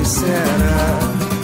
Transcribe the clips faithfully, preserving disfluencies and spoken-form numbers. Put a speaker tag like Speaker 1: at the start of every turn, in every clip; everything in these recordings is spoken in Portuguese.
Speaker 1: sincera.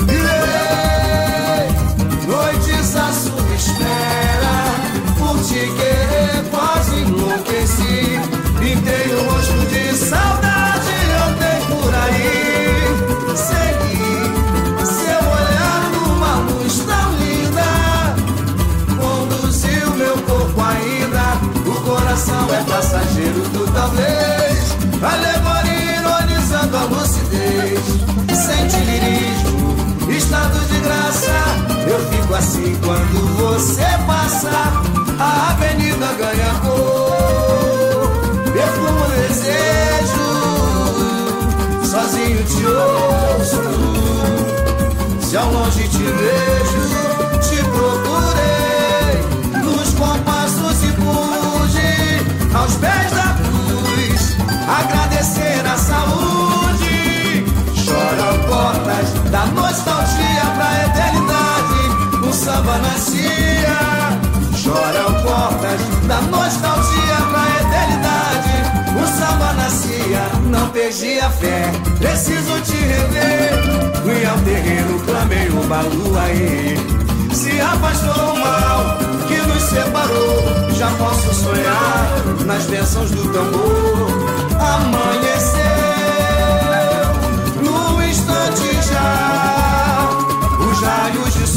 Speaker 1: Ei, noites à sua espera, por te querer quase enlouqueci. Pintei o rosto de saudade, eu tenho por aí. Segui seu olhar numa luz tão linda, conduziu meu corpo ainda. O coração é passageiro do talvez, alegoria ironizando a lucidez. Sente lirismo, estado de graça. Eu fico assim quando você passa. A avenida ganha cor, perfumo desejo. Sozinho te ouço, se ao longe te vejo. Te procurei nos compassos e pude aos pés da cruz agradecer a saúde. Choram portas da nostalgia pra eternidade, um samba nascia. Choram portas da nostalgia pra eternidade, um samba nascia. Não perdi a fé, preciso te rever. Fui ao terreiro, clamei o balu aí. Se afastou o mal que nos separou, já posso sonhar nas bênçãos do tambor. Amanheceu no instante já os raios de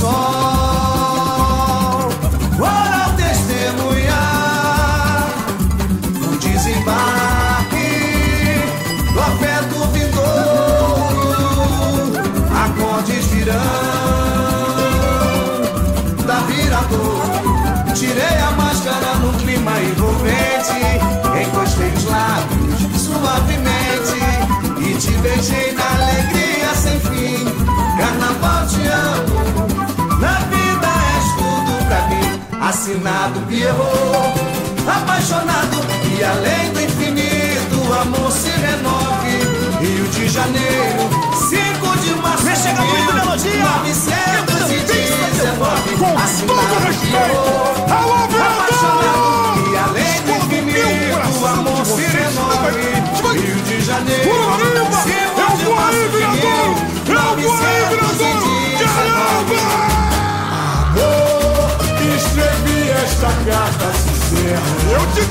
Speaker 1: sol, foram testemunhar o desembarque do afeto vindouro. Acordes virão da virador. Tirei a máscara num clima envolvente, encostei os lábios suavemente e te beijei na alegria sem fim. Carnaval te amo, na vida és tudo pra mim. Assinado Pierrot, apaixonado e além do infinito, o amor se renove. Rio de Janeiro, cinco de março de mil novecentos e dezenove. Assinado Pierrot, apaixonado e além do infinito, o amor se renove. Rio de Janeiro, cinco de março de mil novecentos e dezenove. Amor, escrevi esta carta sincera. Eu te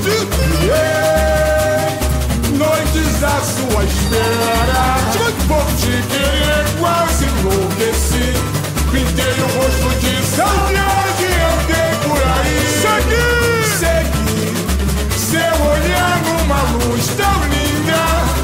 Speaker 1: criei noites à sua espera, por te querer quase enlouqueci. Pintei o rosto de saudade, eu dei por aí. Segui, segui seu olhar numa luz tão linda,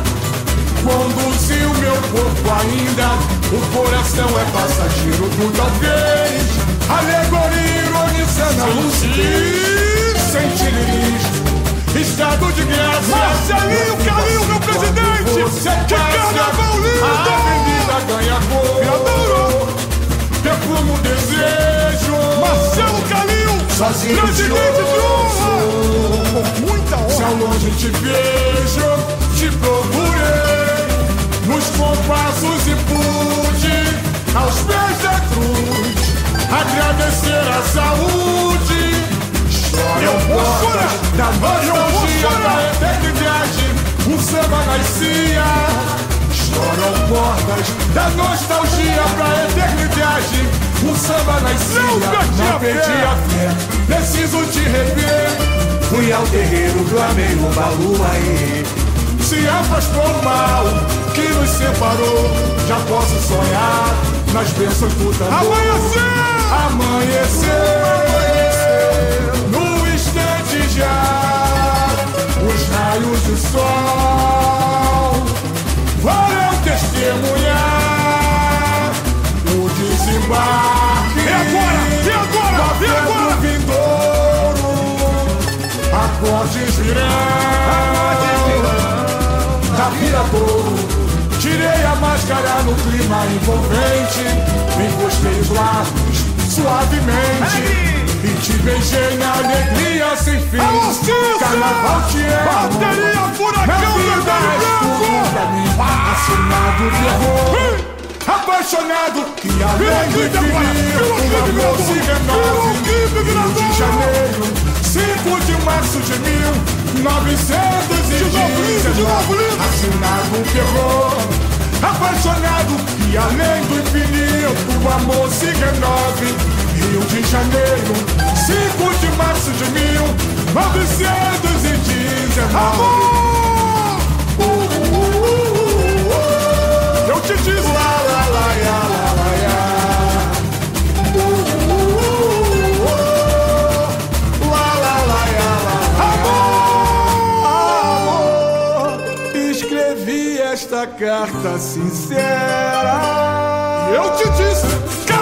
Speaker 1: conduziu meu corpo ainda. O coração é passageiro do talvez, alegoria ironizando a lucidez. Sente lirismo, estado de graça. Marcelinho Calil, meu presidente, que carnaval lindo! A avenida ganha cor, perfumo desejo. Marcelo Calil, sozinho
Speaker 2: presidente de honra,
Speaker 1: com muita honra. Se ao longe te vejo, te procurei nos compassos e pude aos pés da cruz agradecer a saúde. Eu vou chorar da nostalgia da eternidade, um samba nascia. Choram portas da nostalgia pra eternidade, um samba nascia. Não perdi a fé, preciso te rever. Fui ao terreiro, clamei o balu aí. Se afastou o mal que nos separou, já posso sonhar nas bênçãos do tambor.
Speaker 2: Amanhecer!
Speaker 1: Amanhecer no instante já os raios do sol foram testemunhar o desembarque.
Speaker 2: E agora? E agora? E agora?
Speaker 1: Vindouro, acordes virão da virador. Tirei a máscara no clima envolvente, encostei os lábios suavemente e te beijei na alegria sem fim.
Speaker 2: Alô, Cícero!
Speaker 1: Carnaval te amo,
Speaker 2: bateria furacão
Speaker 1: na vida és tudo pra mim. Assinado Pierrot, apaixonado e além do infinito, o amor se renove. Rio de Janeiro, cinco de março de mil novecentos e dezenove. Assinado Pierrot,
Speaker 2: apaixonado, e além do infinito o amor se renove. Rio de Janeiro, cinco de março de mil novecentos e dezenove. Amor! Uh, uh, uh, uh, uh. Eu te disse lá, lá, lá, lá, lá, lá, lá. Uh, uh, uh, uh. Lá, lá, lá, lá, lá. Amor, escrevi esta carta sincera. Eu te disse.